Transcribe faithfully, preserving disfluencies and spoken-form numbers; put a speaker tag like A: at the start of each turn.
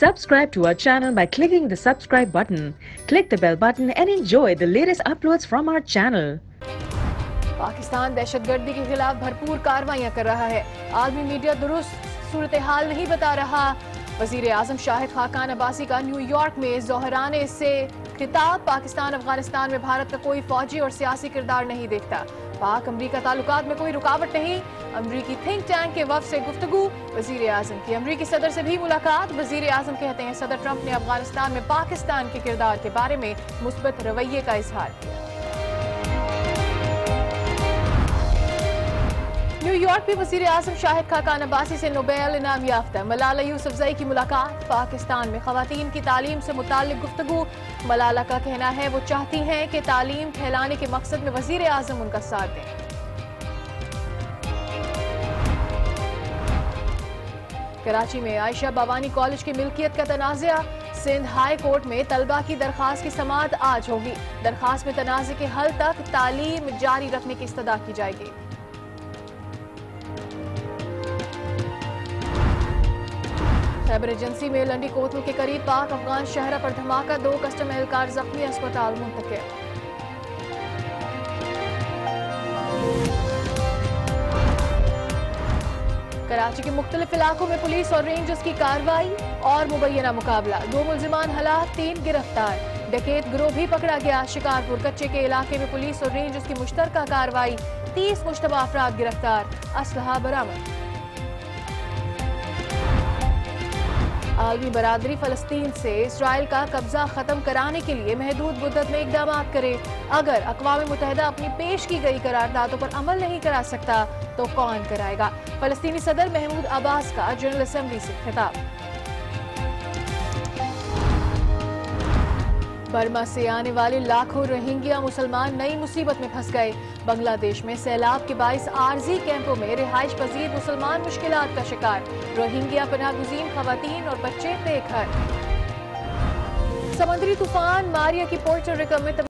A: Subscribe to our channel by clicking the subscribe button. Click the bell button and enjoy the latest uploads from our channel.
B: Pakistan दहशतगर्दी के खिलाफ भरपूर कार्रवाइयां कर रहा है। आलमी मीडिया दुरुस्त सूरत हाल नहीं बता रहा। वजीर आजम शाहिद खाकान अब्बासी का न्यूयॉर्क में ज़ोहराने से खिताब, पाकिस्तान अफगानिस्तान में भारत का कोई फौजी और सियासी किरदार नहीं देखता। पाक अमरीका ताल्लुकात में कोई रुकावट नहीं। अमरीकी थिंक टैंक के वफ़द से गुफ्तगू। वजीर आजम की अमरीकी सदर से भी मुलाकात। वजीर आजम कहते हैं सदर ट्रंप ने अफगानिस्तान में पाकिस्तान के किरदार के बारे में मुस्बत रवैये का इजहार किया। न्यूयॉर्क में वजीर आजम शाहिद खाकान अब्बासी से नोबेल इनाम याफ्ता मलाला यूसुफजई की मुलाकात। पाकिस्तान में खवातीन की तालीम से मुताल्लिक गुफ्तगू। मलाला का कहना है वो चाहती हैं कि तालीम फैलाने के मकसद में वजीर आजम उनका साथ दें। कराची में आयशा बावानी कॉलेज की मिल्कियत का तनाज़ा। सिंध हाई कोर्ट में तलबा की दरखास्त की समाअत आज होगी। दरखास्त में तनाज़े के हल तक तालीम जारी रखने की इस्तदा की जाएगी। खैबर एजेंसी में लंडी कोतल के करीब पाक अफगान शहरा पर धमाका। दो कस्टम एहलकार जख्मी, अस्पताल मुंतकिल। कराची के मुख्तलिफ इलाकों में पुलिस और रेंजर्स की कार्रवाई और मुबैना मुकाबला। दो मुल्जिमान हलाक, तीन गिरफ्तार। डकैत गिरोह भी पकड़ा गया। शिकारपुर कच्चे के इलाके में पुलिस और रेंजर्स की मुश्तरका कार्रवाई। तीस मुश्तबा अफराद गिरफ्तार, असलहा बरामद। आलमी बरादरी फलस्तीन से इसराइल का कब्जा खत्म कराने के लिए महदूद मुद्दत में इकदाम करे। अगर अक़वाम मुत्तहिदा अपनी पेश की गई करारदादों पर अमल नहीं करा सकता तो कौन कराएगा। फलस्तीनी सदर महमूद अब्बास का जनरल असेंबली से खिताब। बर्मा से आने वाले लाखों रोहिंग्या मुसलमान नई मुसीबत में फंस गए। बांग्लादेश में सैलाब के बाइस आरजी कैंपों में रिहाइश पजीर मुसलमान मुश्किलात का शिकार। रोहिंग्या पनाहगुज़ीन खवातीन और बच्चे बेघर। समुद्री तूफान मारिया की पोर्टो रिको में